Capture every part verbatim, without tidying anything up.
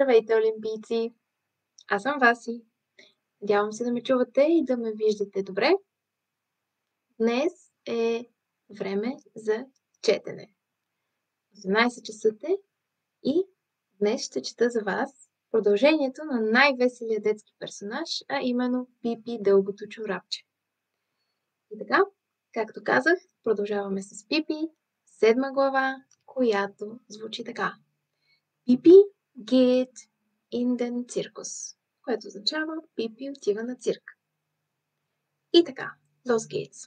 Здравейте, олимпийци! Аз съм Васи. Надявам се да ме чувате и да ме виждате добре. Днес е време за четене. осемнайсет часа е и днес ще чета за вас продължението на най-веселия детски персонаж, а именно Пипи дългото чорапче. И така, както казах, продължаваме с Пипи, седма глава, която звучи така. Пипи geht in den Zirkus, което означава Пипи отива на цирк. И така, los geht's.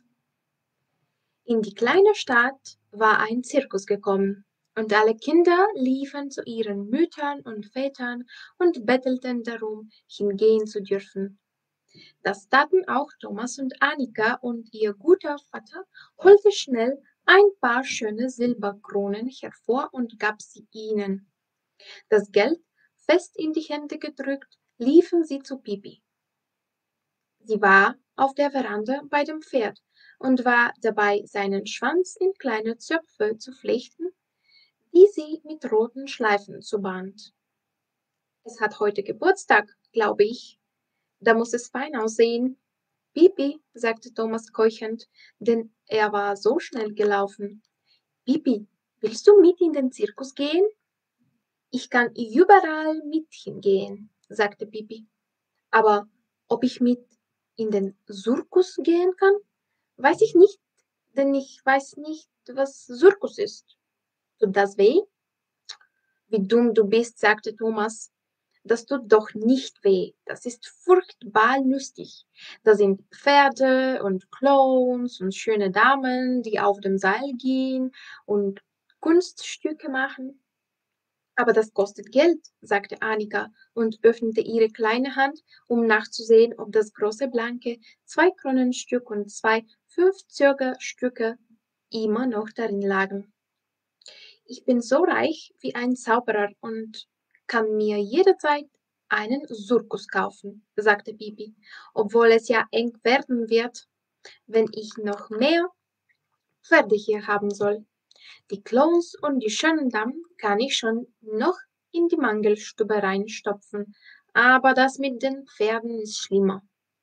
In die kleine Stadt war ein Zirkus gekommen, und alle Kinder liefen zu ihren Müttern und Vätern und bettelten darum, hingehen zu dürfen. Das taten auch Thomas und Annika, und ihr guter Vater holte schnell ein paar schöne Silberkronen hervor und gab sie ihnen. Das Geld fest in die Hände gedrückt, liefen sie zu Pipi. Sie war auf der Veranda bei dem Pferd und war dabei, seinen Schwanz in kleine Zöpfe zu flechten, die sie mit roten Schleifen zuband. Es hat heute Geburtstag, glaube ich. Da muss es fein aussehen. Pipi, sagte Thomas keuchend, denn er war so schnell gelaufen. Pipi, willst du mit in den Zirkus gehen? Ich kann überall mit hingehen, sagte Pipi. Aber ob ich mit in den Circus gehen kann, weiß ich nicht, denn ich weiß nicht, was Circus ist. Tut das weh? Wie dumm du bist, sagte Thomas. Das tut doch nicht weh. Das ist furchtbar lustig. Da sind Pferde und Clowns und schöne Damen, die auf dem Seil gehen und Kunststücke machen. Aber das kostet Geld, sagte Annika und öffnete ihre kleine Hand, um nachzusehen, ob das große blanke Zwei-Kronen-Stück und zwei Fünfzöger-Stücke immer noch darin lagen. Ich bin so reich wie ein Zauberer und kann mir jederzeit einen Circus kaufen, sagte Pipi, obwohl es ja eng werden wird, wenn ich noch mehr Pferde hier haben soll. Die Clowns und die schönen Damen kann ich schon noch in die Mangelstube reinstopfen, aber das mit den Pferden ist schlimmer.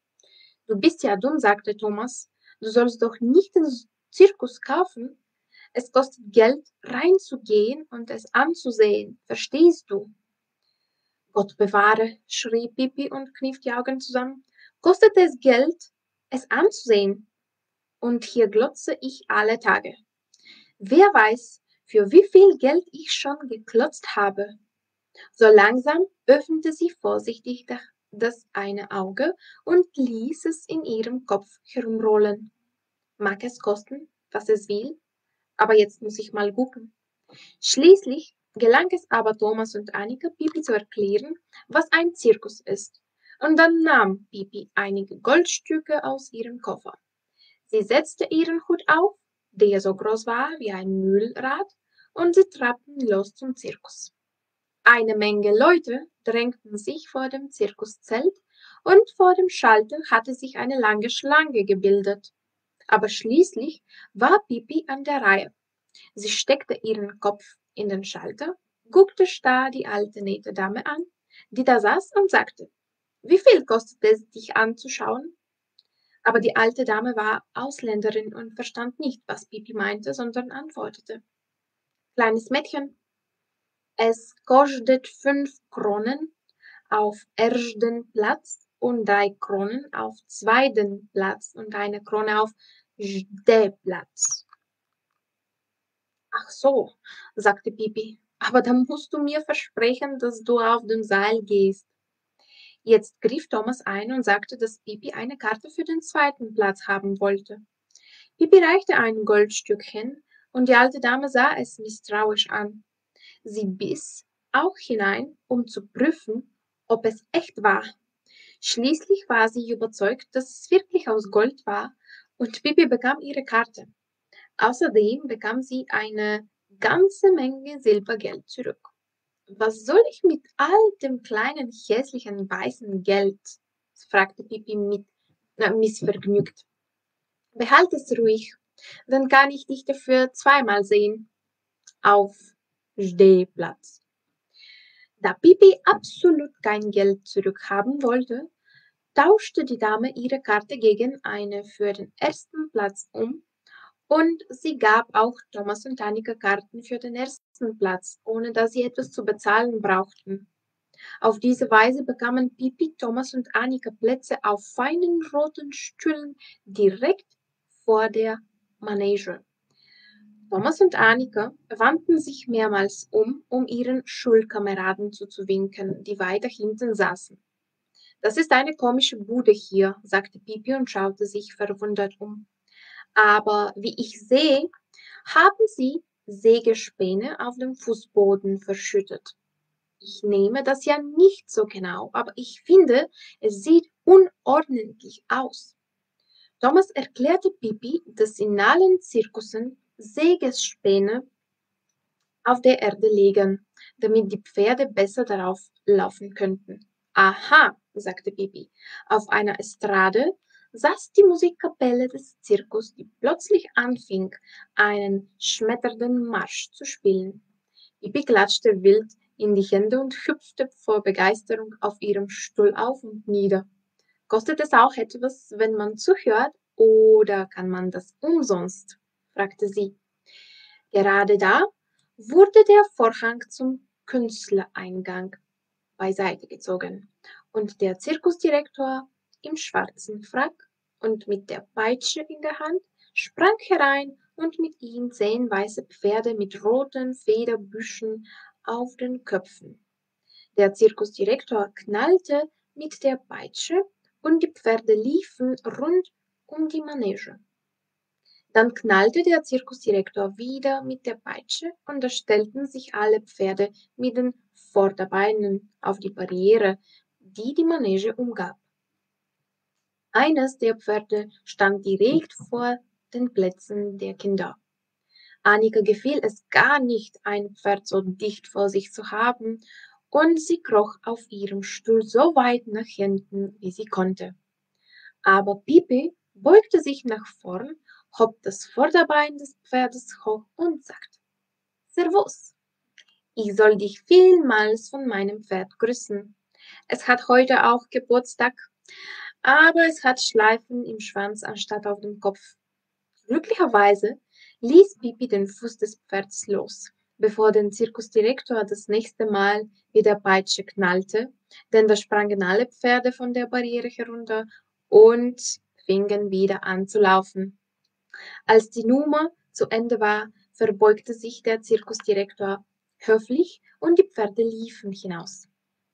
Du bist ja dumm, sagte Thomas. Du sollst doch nicht den Zirkus kaufen. Es kostet Geld, reinzugehen und es anzusehen. Verstehst du? Gott bewahre, schrie Pipi und kniff die Augen zusammen. Kostet es Geld, es anzusehen? Und hier glotze ich alle Tage. Wer weiß, für wie viel Geld ich schon geklotzt habe. So langsam öffnete sie vorsichtig das eine Auge und ließ es in ihrem Kopf herumrollen. Mag es kosten, was es will? Aber jetzt muss ich mal gucken. Schließlich gelang es aber Thomas und Annika, Pipi zu erklären, was ein Zirkus ist. Und dann nahm Pipi einige Goldstücke aus ihrem Koffer. Sie setzte ihren Hut auf, der so groß war wie ein Mühlrad, und sie trabten los zum Zirkus. Eine Menge Leute drängten sich vor dem Zirkuszelt, und vor dem Schalter hatte sich eine lange Schlange gebildet. Aber schließlich war Pipi an der Reihe. Sie steckte ihren Kopf in den Schalter, guckte starr die alte nette Dame an, die da saß, und sagte, wie viel kostet es, dich anzuschauen? Aber die alte Dame war Ausländerin und verstand nicht, was Pipi meinte, sondern antwortete, kleines Mädchen, es kostet fünf Kronen auf ersten Platz und drei Kronen auf zweiten Platz und eine Krone auf Stehplatz. Ach so, sagte Pipi, aber dann musst du mir versprechen, dass du auf dem Seil gehst. Jetzt griff Thomas ein und sagte, dass Pipi eine Karte für den zweiten Platz haben wollte. Pipi reichte ein Goldstück hin, und die alte Dame sah es misstrauisch an. Sie biss auch hinein, um zu prüfen, ob es echt war. Schließlich war sie überzeugt, dass es wirklich aus Gold war, und Pipi bekam ihre Karte. Außerdem bekam sie eine ganze Menge Silbergeld zurück. Was soll ich mit all dem kleinen, hässlichen, weißen Geld? Fragte Pipi mit, na, missvergnügt. Behalt es ruhig, dann kann ich dich dafür zweimal sehen. Auf Stehplatz. Da Pipi absolut kein Geld zurückhaben wollte, tauschte die Dame ihre Karte gegen eine für den ersten Platz um und sie gab auch Thomas und Annika Karten für den ersten Platz, ohne dass sie etwas zu bezahlen brauchten. Auf diese Weise bekamen Pipi, Thomas und Annika Plätze auf feinen roten Stühlen direkt vor der Manege. Thomas und Annika wandten sich mehrmals um, um ihren Schulkameraden zuzuwinken, die weiter hinten saßen. Das ist eine komische Bude hier, sagte Pipi und schaute sich verwundert um. Aber wie ich sehe, haben Sie Sägespäne auf dem Fußboden verschüttet. Ich nehme das ja nicht so genau, aber ich finde, es sieht unordentlich aus. Thomas erklärte Pipi, dass in allen Zirkussen Sägespäne auf der Erde liegen, damit die Pferde besser darauf laufen könnten. Aha, sagte Pipi. Auf einer Estrade saß die Musikkapelle des Zirkus, die plötzlich anfing, einen schmetternden Marsch zu spielen. Pipi klatschte wild in die Hände und hüpfte vor Begeisterung auf ihrem Stuhl auf und nieder. Kostet es auch etwas, wenn man zuhört, oder kann man das umsonst? Fragte sie. Gerade da wurde der Vorhang zum Künstlereingang beiseite gezogen und der Zirkusdirektor im schwarzen Frack und mit der Peitsche in der Hand sprang herein und mit ihm zehn weiße Pferde mit roten Federbüschen auf den Köpfen. Der Zirkusdirektor knallte mit der Peitsche und die Pferde liefen rund um die Manege. Dann knallte der Zirkusdirektor wieder mit der Peitsche und da stellten sich alle Pferde mit den Vorderbeinen auf die Barriere, die die Manege umgab. Eines der Pferde stand direkt vor den Plätzen der Kinder. Annika gefiel es gar nicht, ein Pferd so dicht vor sich zu haben, und sie kroch auf ihrem Stuhl so weit nach hinten, wie sie konnte. Aber Pipi beugte sich nach vorn, hob das Vorderbein des Pferdes hoch und sagte: Servus, ich soll dich vielmals von meinem Pferd grüßen. Es hat heute auch Geburtstag, aber es hat Schleifen im Schwanz anstatt auf dem Kopf. Glücklicherweise ließ Pipi den Fuß des Pferds los, bevor der Zirkusdirektor das nächste Mal mit der Peitsche knallte, denn da sprangen alle Pferde von der Barriere herunter und fingen wieder an zu laufen. Als die Nummer zu Ende war, verbeugte sich der Zirkusdirektor höflich und die Pferde liefen hinaus.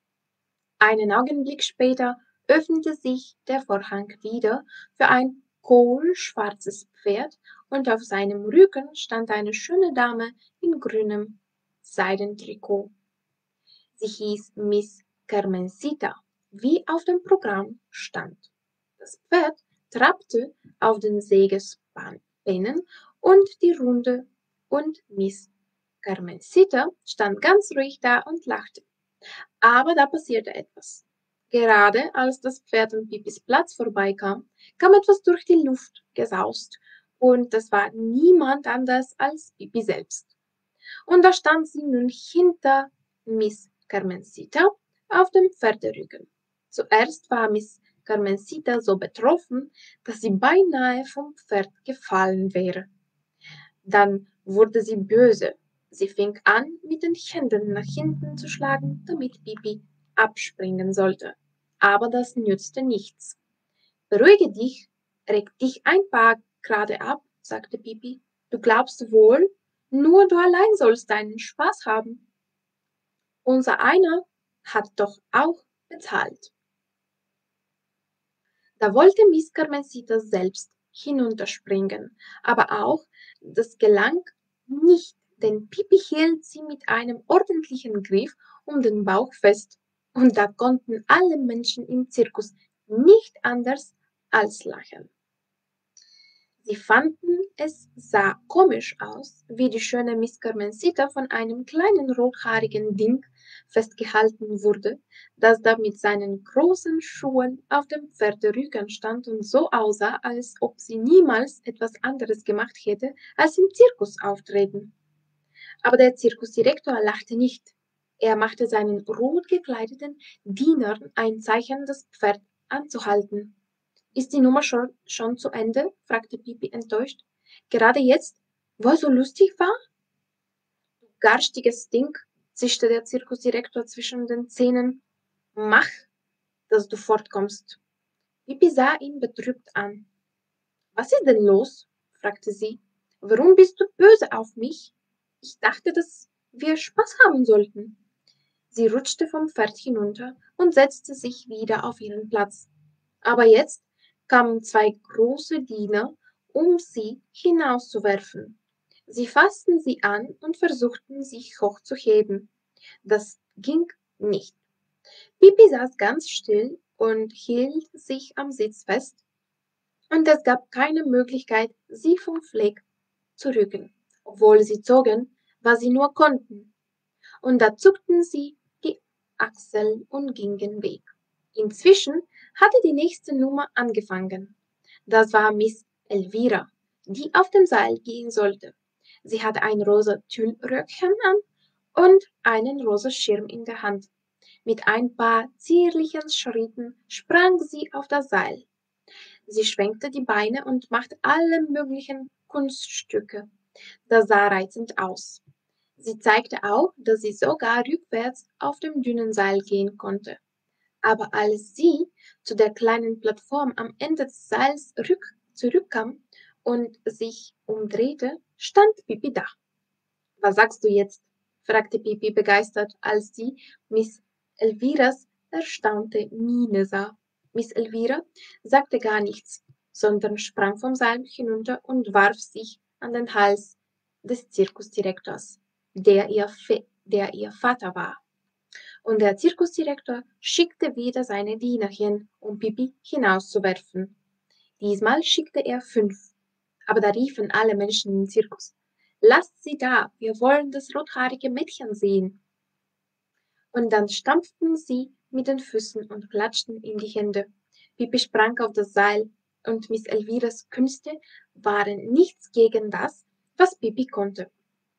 Einen Augenblick später öffnete sich der Vorhang wieder für ein kohlschwarzes Pferd und auf seinem Rücken stand eine schöne Dame in grünem Seidentrikot. Sie hieß Miss Carmencita, wie auf dem Programm stand. Das Pferd trabte auf den Sägespänen und die Runde und Miss Carmencita stand ganz ruhig da und lachte. Aber da passierte etwas. Gerade als das Pferd an Pipis Platz vorbeikam, kam etwas durch die Luft gesaust, und das war niemand anders als Pipi selbst. Und da stand sie nun hinter Miss Carmencita auf dem Pferderücken. Zuerst war Miss Carmencita so betroffen, dass sie beinahe vom Pferd gefallen wäre. Dann wurde sie böse. Sie fing an, mit den Händen nach hinten zu schlagen, damit Pipi abspringen sollte. Aber das nützte nichts. Beruhige dich, reg dich ein paar Grade ab, sagte Pipi. Du glaubst wohl, nur du allein sollst deinen Spaß haben. Unser einer hat doch auch bezahlt. Da wollte Miss Carmencita selbst hinunterspringen, aber auch das gelang nicht, denn Pipi hielt sie mit einem ordentlichen Griff um den Bauch fest, und da konnten alle Menschen im Zirkus nicht anders als lachen. Sie fanden, es sah komisch aus, wie die schöne Miss Carmencita von einem kleinen rothaarigen Ding festgehalten wurde, das da mit seinen großen Schuhen auf dem Pferderücken stand und so aussah, als ob sie niemals etwas anderes gemacht hätte, als im Zirkus auftreten. Aber der Zirkusdirektor lachte nicht. Er machte seinen rot gekleideten Dienern ein Zeichen, das Pferd anzuhalten. »Ist die Nummer schon, schon zu Ende?« fragte Pipi enttäuscht. »Gerade jetzt, wo es so lustig war?« »Du garstiges Ding«, zischte der Zirkusdirektor zwischen den Zähnen. »Mach, dass du fortkommst.« Pipi sah ihn betrübt an. »Was ist denn los?« fragte sie. »Warum bist du böse auf mich? Ich dachte, dass wir Spaß haben sollten.« Sie rutschte vom Pferd hinunter und setzte sich wieder auf ihren Platz. Aber jetzt kamen zwei große Diener, um sie hinauszuwerfen. Sie fassten sie an und versuchten, sich hochzuheben. Das ging nicht. Pipi saß ganz still und hielt sich am Sitz fest, und es gab keine Möglichkeit, sie vom Fleck zu rücken, obwohl sie zogen, was sie nur konnten. Und da zuckten sie die Achseln und gingen weg. Inzwischen hatte die nächste Nummer angefangen. Das war Miss Elvira, die auf dem Seil gehen sollte. Sie hatte ein rosa Tüllröckchen an und einen rosa Schirm in der Hand. Mit ein paar zierlichen Schritten sprang sie auf das Seil. Sie schwenkte die Beine und machte alle möglichen Kunststücke. Das sah reizend aus. Sie zeigte auch, dass sie sogar rückwärts auf dem dünnen Seil gehen konnte. Aber als sie zu der kleinen Plattform am Ende des Seils rück zurückkam und sich umdrehte, stand Pipi da. »Was sagst du jetzt?« fragte Pipi begeistert, als sie Miss Elviras erstaunte Miene sah. Miss Elvira sagte gar nichts, sondern sprang vom Seil hinunter und warf sich an den Hals des Zirkusdirektors, der ihr, der ihr Vater war. Und der Zirkusdirektor schickte wieder seine Diener hin, um Pipi hinauszuwerfen. Diesmal schickte er fünf, aber da riefen alle Menschen im Zirkus: »Lasst sie da, wir wollen das rothaarige Mädchen sehen!« Und dann stampften sie mit den Füßen und klatschten in die Hände. Pipi sprang auf das Seil, und Miss Elviras Künste waren nichts gegen das, was Pipi konnte.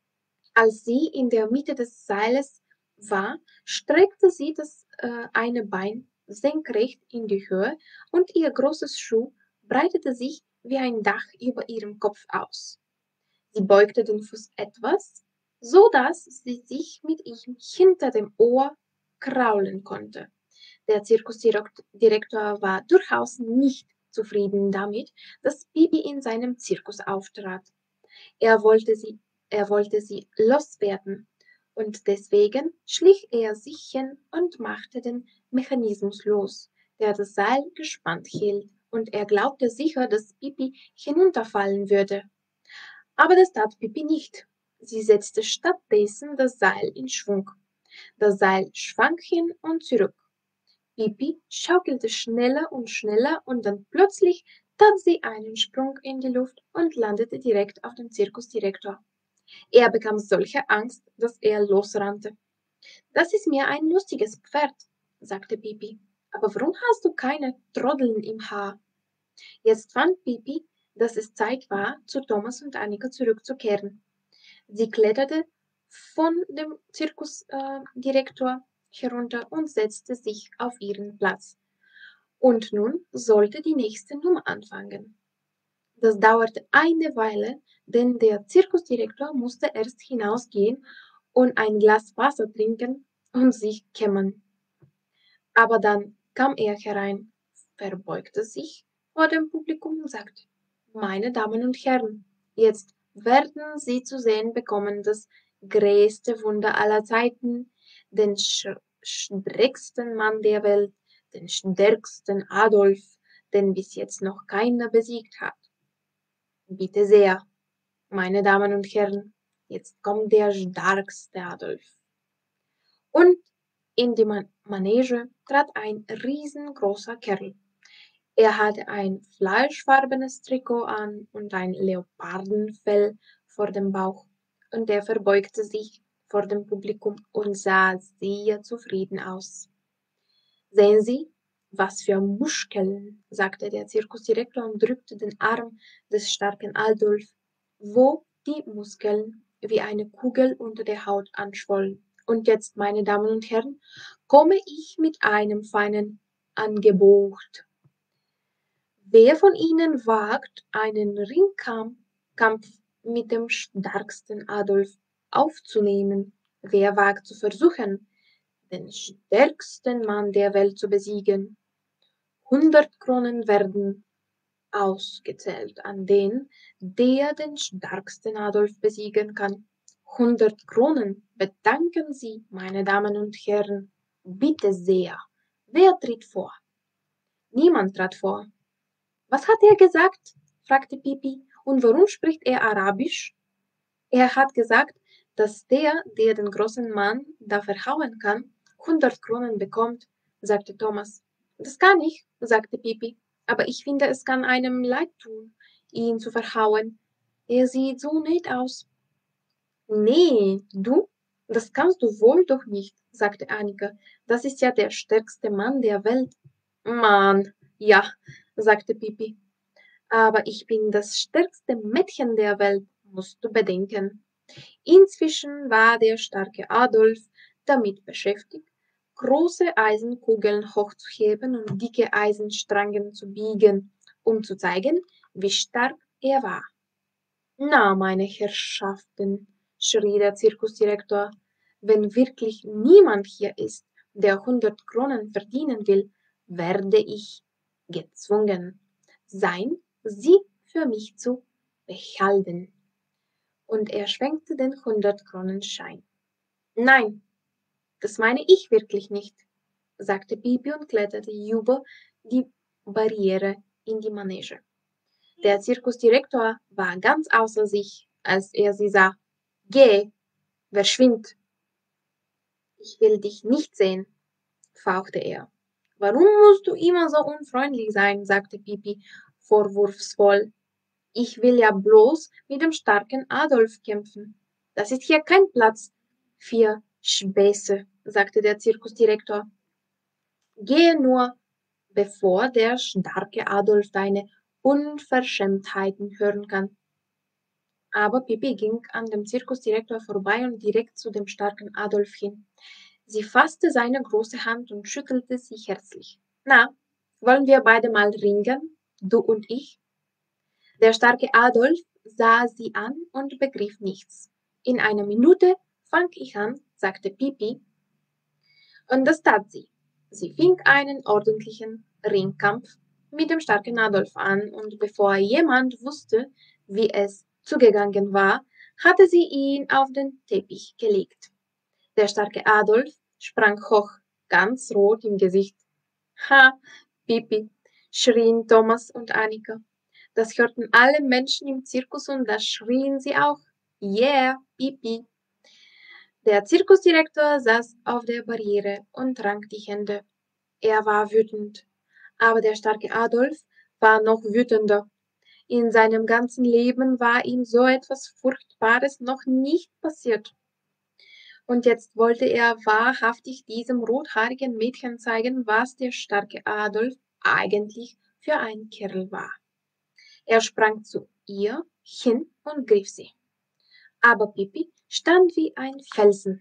Als sie in der Mitte des Seiles war, streckte sie das äh, eine Bein senkrecht in die Höhe, und ihr großes Schuh breitete sich wie ein Dach über ihrem Kopf aus. Sie beugte den Fuß etwas, so dass sie sich mit ihm hinter dem Ohr kraulen konnte. Der Zirkusdirektor war durchaus nicht zufrieden damit, dass Pipi in seinem Zirkus auftrat. Er wollte sie, er wollte sie loswerden, und deswegen schlich er sich hin und machte den Mechanismus los, der das Seil gespannt hielt, und er glaubte sicher, dass Pipi hinunterfallen würde. Aber das tat Pipi nicht. Sie setzte stattdessen das Seil in Schwung. Das Seil schwang hin und zurück. Pipi schaukelte schneller und schneller, und dann plötzlich tat sie einen Sprung in die Luft und landete direkt auf dem Zirkusdirektor. Er bekam solche Angst, dass er losrannte. »Das ist mir ein lustiges Pferd«, sagte Pipi. »Aber warum hast du keine Troddeln im Haar?« Jetzt fand Pipi, dass es Zeit war, zu Thomas und Annika zurückzukehren. Sie kletterte von dem Zirkusdirektor herunter und setzte sich auf ihren Platz. Und nun sollte die nächste Nummer anfangen. Das dauerte eine Weile, denn der Zirkusdirektor musste erst hinausgehen und ein Glas Wasser trinken und sich kämmen. Aber dann kam er herein, verbeugte sich vor dem Publikum und sagte: »Meine Damen und Herren, jetzt werden Sie zu sehen bekommen das größte Wunder aller Zeiten, den schrecksten Mann der Welt, den stärksten Adolf, den bis jetzt noch keiner besiegt hat. Bitte sehr, meine Damen und Herren, jetzt kommt der stärkste Adolf.« Und in die Manege trat ein riesengroßer Kerl. Er hatte ein fleischfarbenes Trikot an und ein Leopardenfell vor dem Bauch, und er verbeugte sich vor dem Publikum und sah sehr zufrieden aus. »Sehen Sie, was für Muskeln«, sagte der Zirkusdirektor und drückte den Arm des starken Adolf, wo die Muskeln wie eine Kugel unter der Haut anschwollen Und jetzt, meine Damen und Herren, komme ich mit einem feinen Angebot. Wer von Ihnen wagt, einen Ringkampf mit dem stärksten Adolf aufzunehmen? Wer wagt zu versuchen, den stärksten Mann der Welt zu besiegen? Hundert Kronen werden ausgezählt an den, der den stärksten Adolf besiegen kann. Hundert Kronen, bedanken Sie, meine Damen und Herren. Bitte sehr. Wer tritt vor? Niemand trat vor. Was hat er gesagt? Fragte Pipi. Und warum spricht er Arabisch? Er hat gesagt, dass der, der den großen Mann da verhauen kann, hundert Kronen bekommt, sagte Thomas. Das kann ich, sagte Pipi, aber ich finde, es kann einem leid tun, ihn zu verhauen. Er sieht so nett aus. Nee, du? Das kannst du wohl doch nicht, sagte Annika. Das ist ja der stärkste Mann der Welt. Mann, ja, sagte Pipi. Aber ich bin das stärkste Mädchen der Welt, musst du bedenken. Inzwischen war der starke Adolf damit beschäftigt, große Eisenkugeln hochzuheben und dicke Eisenstangen zu biegen, um zu zeigen, wie stark er war. Na, meine Herrschaften, schrie der Zirkusdirektor, wenn wirklich niemand hier ist, der hundert Kronen verdienen will, werde ich gezwungen sein, sie für mich zu behalten. Und er schwenkte den hundert-Kronen-Schein. Nein, das meine ich wirklich nicht, sagte Pipi und kletterte über die Barriere in die Manege. Der Zirkusdirektor war ganz außer sich, als er sie sah. Geh, verschwind! Ich will dich nicht sehen, fauchte er. Warum musst du immer so unfreundlich sein, sagte Pipi vorwurfsvoll. Ich will ja bloß mit dem starken Adolf kämpfen. Das ist hier kein Platz für Späße, sagte der Zirkusdirektor. Gehe nur, bevor der starke Adolf deine Unverschämtheiten hören kann. Aber Pippi ging an dem Zirkusdirektor vorbei und direkt zu dem starken Adolf hin. Sie fasste seine große Hand und schüttelte sie herzlich. Na, wollen wir beide mal ringen, du und ich? Der starke Adolf sah sie an und begriff nichts. In einer Minute fang ich an, sagte Pipi, und das tat sie. Sie fing einen ordentlichen Ringkampf mit dem starken Adolf an, und bevor jemand wusste, wie es zugegangen war, hatte sie ihn auf den Teppich gelegt. Der starke Adolf sprang hoch, ganz rot im Gesicht. Ha, Pipi, schrien Thomas und Annika. Das hörten alle Menschen im Zirkus und da schrien sie auch. Yeah, Pipi. Der Zirkusdirektor saß auf der Barriere und rang die Hände. Er war wütend. Aber der starke Adolf war noch wütender. In seinem ganzen Leben war ihm so etwas Furchtbares noch nicht passiert. Und jetzt wollte er wahrhaftig diesem rothaarigen Mädchen zeigen, was der starke Adolf eigentlich für ein Kerl war. Er sprang zu ihr hin und griff sie. Aber Pipi stand wie ein Felsen.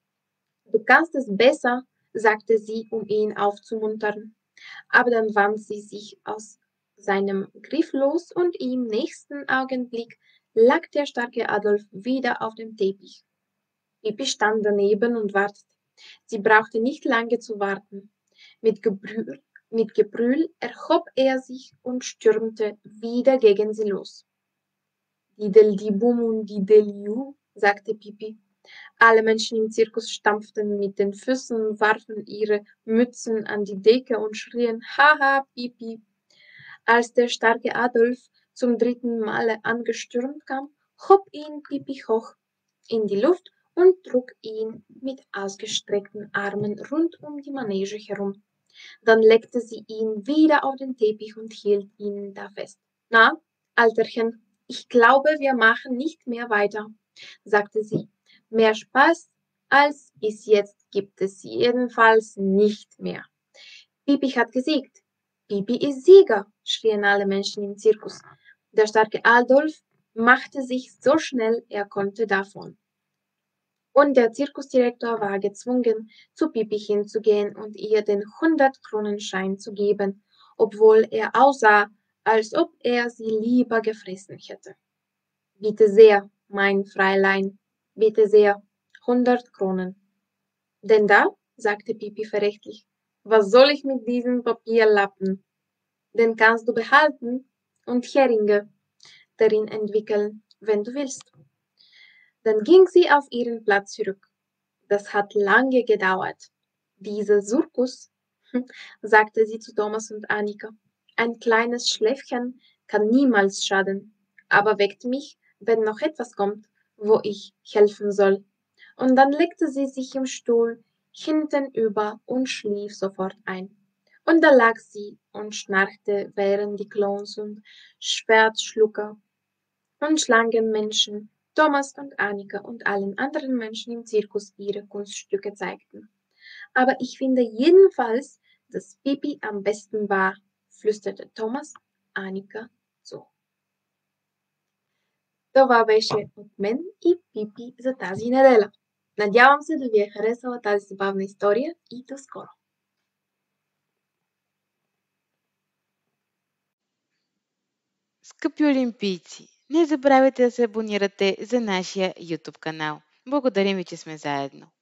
Du kannst es besser, sagte sie, um ihn aufzumuntern. Aber dann wand sie sich aus seinem Griff los und im nächsten Augenblick lag der starke Adolf wieder auf dem Teppich. Pipi stand daneben und wartete. Sie brauchte nicht lange zu warten. Mit Gebrüll, mit Gebrüll erhob er sich und stürmte wieder gegen sie los. Diddel-di-bum und diddel-ju, sagte Pipi. Alle Menschen im Zirkus stampften mit den Füßen, warfen ihre Mützen an die Decke und schrien Haha, Pipi. Als der starke Adolf zum dritten Male angestürmt kam, hob ihn Pipi hoch in die Luft und trug ihn mit ausgestreckten Armen rund um die Manege herum. Dann legte sie ihn wieder auf den Teppich und hielt ihn da fest. Na, Alterchen, ich glaube, wir machen nicht mehr weiter, sagte sie. Mehr Spaß als bis jetzt gibt es jedenfalls nicht mehr. Pipi hat gesiegt. Pipi ist Sieger, schrien alle Menschen im Zirkus. Der starke Adolf machte sich so schnell er konnte davon. Und der Zirkusdirektor war gezwungen, zu Pipi hinzugehen und ihr den hundert-Kronenschein zu geben, obwohl er aussah, als ob er sie lieber gefressen hätte. »Bitte sehr, mein Fräulein, bitte sehr, hundert Kronen.« »Denn da«, sagte Pipi verächtlich, »was soll ich mit diesem Papierlappen? Den kannst du behalten und Heringe darin entwickeln, wenn du willst.« Dann ging sie auf ihren Platz zurück. Das hat lange gedauert. »Dieser Circus«, sagte sie zu Thomas und Annika, »ein kleines Schläfchen kann niemals schaden, aber weckt mich, wenn noch etwas kommt, wo ich helfen soll.« Und dann legte sie sich im Stuhl hintenüber und schlief sofort ein. Und da lag sie und schnarchte, während die Clowns und Schwertschlucker und Schlangenmenschen Thomas und Annika und allen anderen Menschen im Zirkus ihre Kunststücke zeigten. »Aber ich finde jedenfalls, dass Pipi am besten war«, flüsterte Thomas Annika zu. Това беше от мен и Пипи за тази неделя. Надявам се да ви е харесала тази забавна история и до скоро! Скъпи олимпийци, не забравяйте да се абонирате за нашия YouTube канал. Благодарим ви, че сме заедно.